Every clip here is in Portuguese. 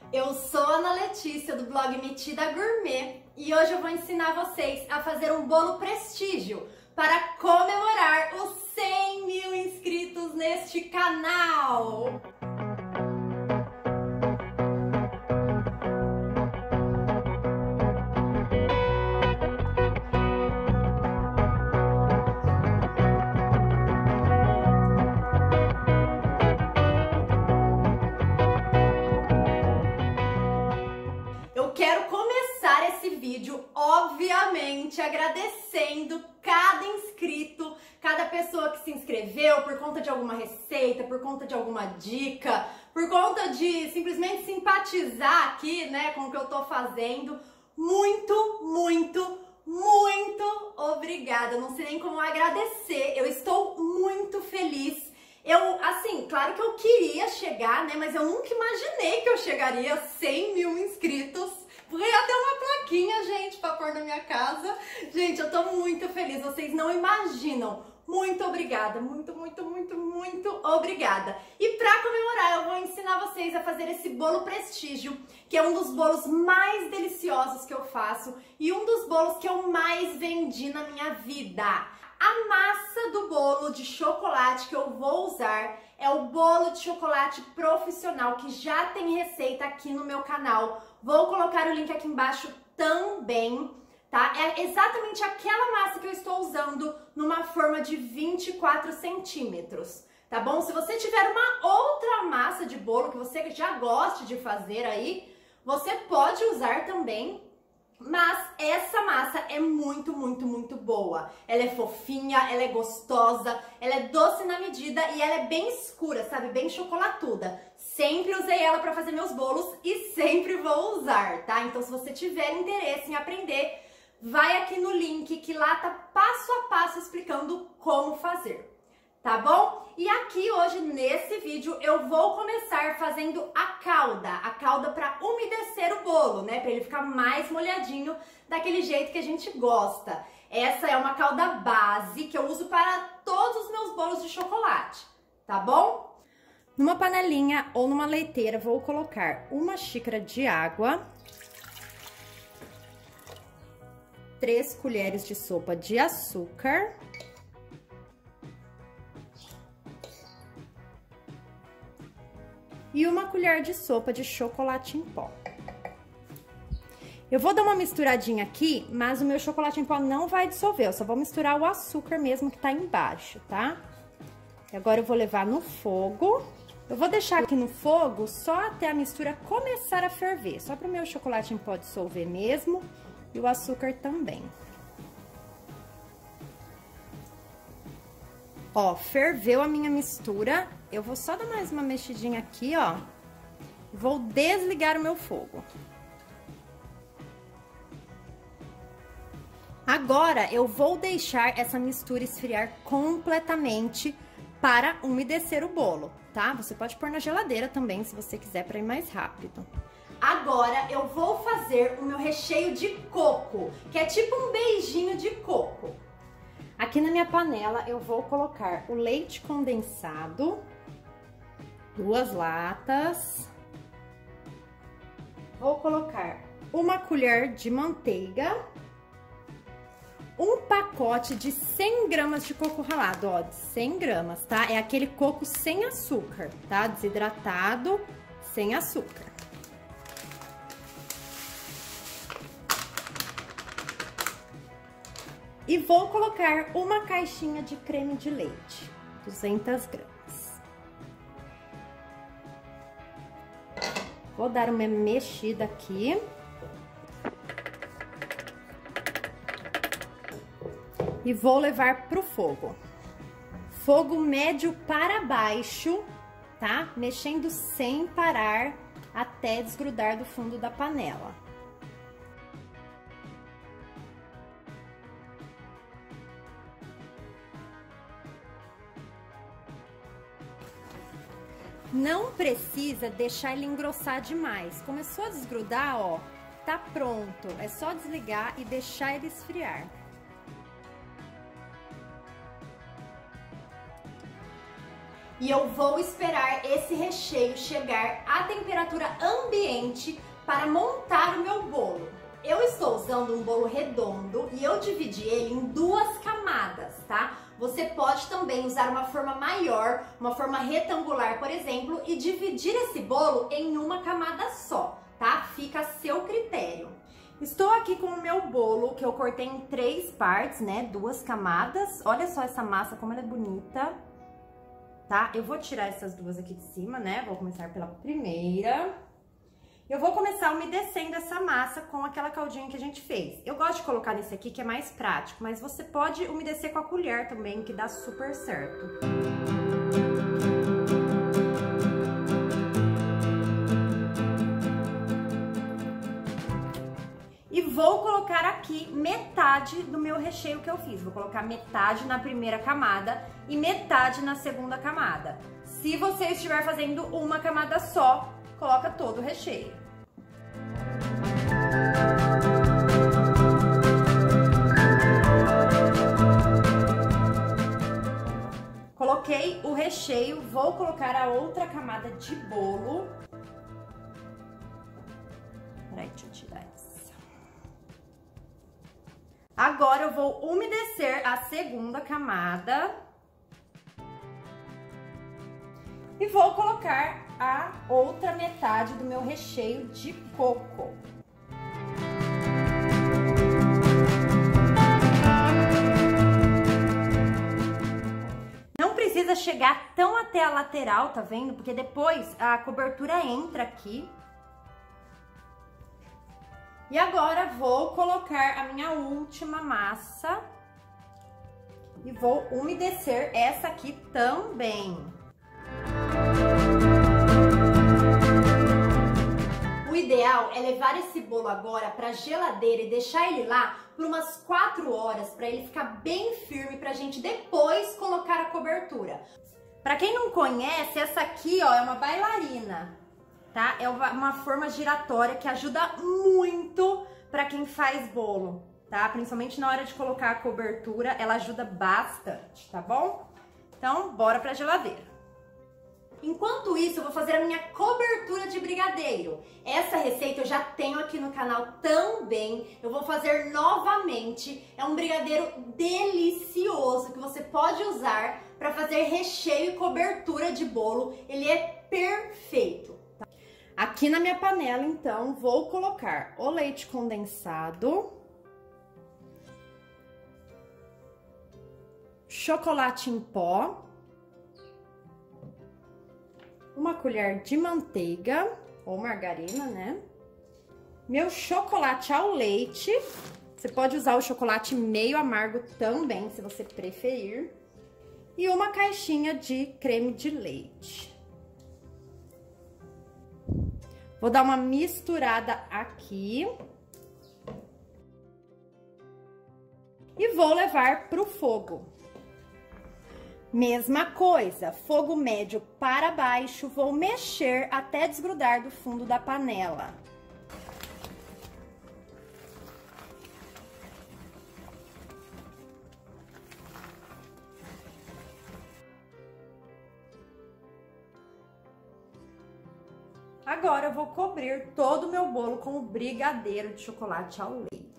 Eu sou a Ana Letícia do blog Metida Gourmet e hoje eu vou ensinar vocês a fazer um bolo prestígio para comemorar os 100 mil inscritos neste canal. Eu quero começar esse vídeo, obviamente, agradecendo cada inscrito, cada pessoa que se inscreveu por conta de alguma receita, por conta de alguma dica, por conta de simplesmente simpatizar aqui, né, com o que eu tô fazendo. Muito, muito, muito obrigada. Eu não sei nem como agradecer. Eu estou muito feliz. Assim, claro que eu queria chegar, né, mas eu nunca imaginei que eu chegaria a 100 mil inscritos. Porque ia ter uma plaquinha, gente, pra pôr na minha casa. Gente, eu tô muito feliz, vocês não imaginam. Muito obrigada, muito, muito, muito, muito obrigada. E pra comemorar, eu vou ensinar vocês a fazer esse bolo prestígio, que é um dos bolos mais deliciosos que eu faço e um dos bolos que eu mais vendi na minha vida. A massa do bolo de chocolate que eu vou usar é o bolo de chocolate profissional, que já tem receita aqui no meu canal. Vou colocar o link aqui embaixo também, tá? É exatamente aquela massa que eu estou usando numa forma de 24 centímetros, tá bom? Se você tiver uma outra massa de bolo que você já goste de fazer aí, você pode usar também. Mas essa massa é muito, muito, muito boa. Ela é fofinha, ela é gostosa, ela é doce na medida e ela é bem escura, sabe? Bem chocolatuda. Sempre usei ela para fazer meus bolos e sempre vou usar, tá? Então, se você tiver interesse em aprender, vai aqui no link que lá tá passo a passo explicando como fazer. Tá bom? E aqui hoje nesse vídeo eu vou começar fazendo a calda para umedecer o bolo, né? Para ele ficar mais molhadinho daquele jeito que a gente gosta. Essa é uma calda base que eu uso para todos os meus bolos de chocolate, tá bom? Numa panelinha ou numa leiteira vou colocar uma xícara de água, 3 colheres de sopa de açúcar, e uma colher de sopa de chocolate em pó. Eu vou dar uma misturadinha aqui, mas o meu chocolate em pó não vai dissolver, eu só vou misturar o açúcar mesmo que tá embaixo, tá? E agora eu vou levar no fogo. Eu vou deixar aqui no fogo só até a mistura começar a ferver, só para o meu chocolate em pó dissolver mesmo e o açúcar também. Ó, ferveu a minha mistura, eu vou só dar mais uma mexidinha aqui, ó. Vou desligar o meu fogo. Agora, eu vou deixar essa mistura esfriar completamente para umedecer o bolo, tá? Você pode pôr na geladeira também, se você quiser, para ir mais rápido. Agora, eu vou fazer o meu recheio de coco, que é tipo um beijinho de coco. Aqui na minha panela eu vou colocar o leite condensado, 2 latas. Vou colocar uma colher de manteiga, um pacote de 100 gramas de coco ralado, ó, de 100 gramas, tá? É aquele coco sem açúcar, tá? Desidratado, sem açúcar. E vou colocar uma caixinha de creme de leite, 200 gramas. Vou dar uma mexida aqui. E vou levar pro fogo. Fogo médio para baixo, tá? Mexendo sem parar até desgrudar do fundo da panela. Não precisa deixar ele engrossar demais. Começou a desgrudar, ó, tá pronto. É só desligar e deixar ele esfriar. E eu vou esperar esse recheio chegar à temperatura ambiente para montar o meu bolo. Eu estou usando um bolo redondo e eu dividi ele em 2 camadas, tá? Você pode também usar uma forma maior, uma forma retangular, por exemplo, e dividir esse bolo em uma camada só, tá? Fica a seu critério. Estou aqui com o meu bolo, que eu cortei em 3 partes, né? 2 camadas. Olha só essa massa, como ela é bonita, tá? Eu vou tirar essas 2 aqui de cima, né? Vou começar pela primeira. Eu vou começar umedecendo essa massa com aquela caldinha que a gente fez. Eu gosto de colocar nesse aqui, que é mais prático, mas você pode umedecer com a colher também, que dá super certo. E vou colocar aqui metade do meu recheio que eu fiz. Vou colocar metade na primeira camada e metade na segunda camada. Se você estiver fazendo uma camada só, coloca todo o recheio. Coloquei o recheio, vou colocar a outra camada de bolo. Peraí, deixa eu tirar essa. Agora eu vou umedecer a segunda camada. E vou colocar a outra metade do meu recheio de coco. Não precisa chegar tão até a lateral, tá vendo? Porque depois a cobertura entra aqui. E agora vou colocar a minha última massa. E vou umedecer essa aqui também. O ideal é levar esse bolo agora para a geladeira e deixar ele lá por umas 4 horas para ele ficar bem firme pra gente depois colocar a cobertura. Para quem não conhece, essa aqui, ó, é uma bailarina, tá? É uma forma giratória que ajuda muito para quem faz bolo, tá? Principalmente na hora de colocar a cobertura, ela ajuda bastante, tá bom? Então, bora pra geladeira. Enquanto isso, eu vou fazer a minha cobertura de brigadeiro. Essa receita eu já tenho aqui no canal também. Eu vou fazer novamente. É um brigadeiro delicioso que você pode usar para fazer recheio e cobertura de bolo. Ele é perfeito. Aqui na minha panela, então, vou colocar o leite condensado, chocolate em pó, uma colher de manteiga ou margarina, né? Meu chocolate ao leite. Você pode usar o chocolate meio amargo também, se você preferir. E uma caixinha de creme de leite. Vou dar uma misturada aqui. E vou levar pro fogo. Mesma coisa, fogo médio para baixo, vou mexer até desgrudar do fundo da panela. Agora eu vou cobrir todo o meu bolo com o brigadeiro de chocolate ao leite.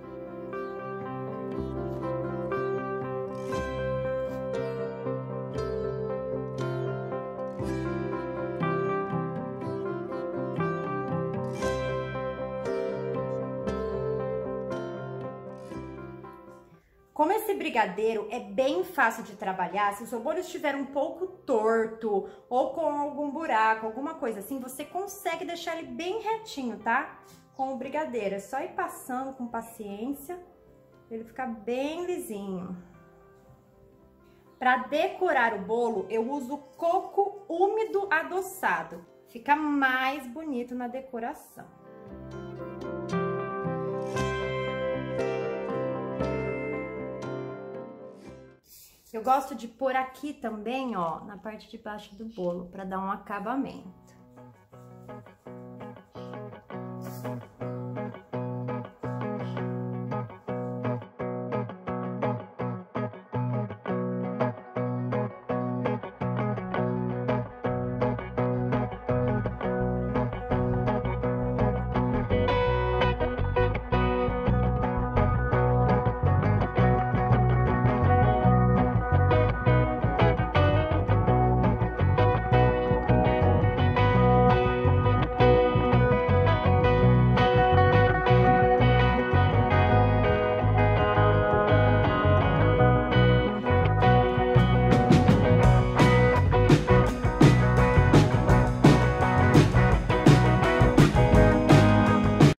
Como esse brigadeiro é bem fácil de trabalhar, se o seu bolo estiver um pouco torto ou com algum buraco, alguma coisa assim, você consegue deixar ele bem retinho, tá? Com o brigadeiro, é só ir passando com paciência, pra ele ficar bem lisinho. Para decorar o bolo, eu uso coco úmido adoçado, fica mais bonito na decoração. Eu gosto de pôr aqui também, ó, na parte de baixo do bolo, para dar um acabamento.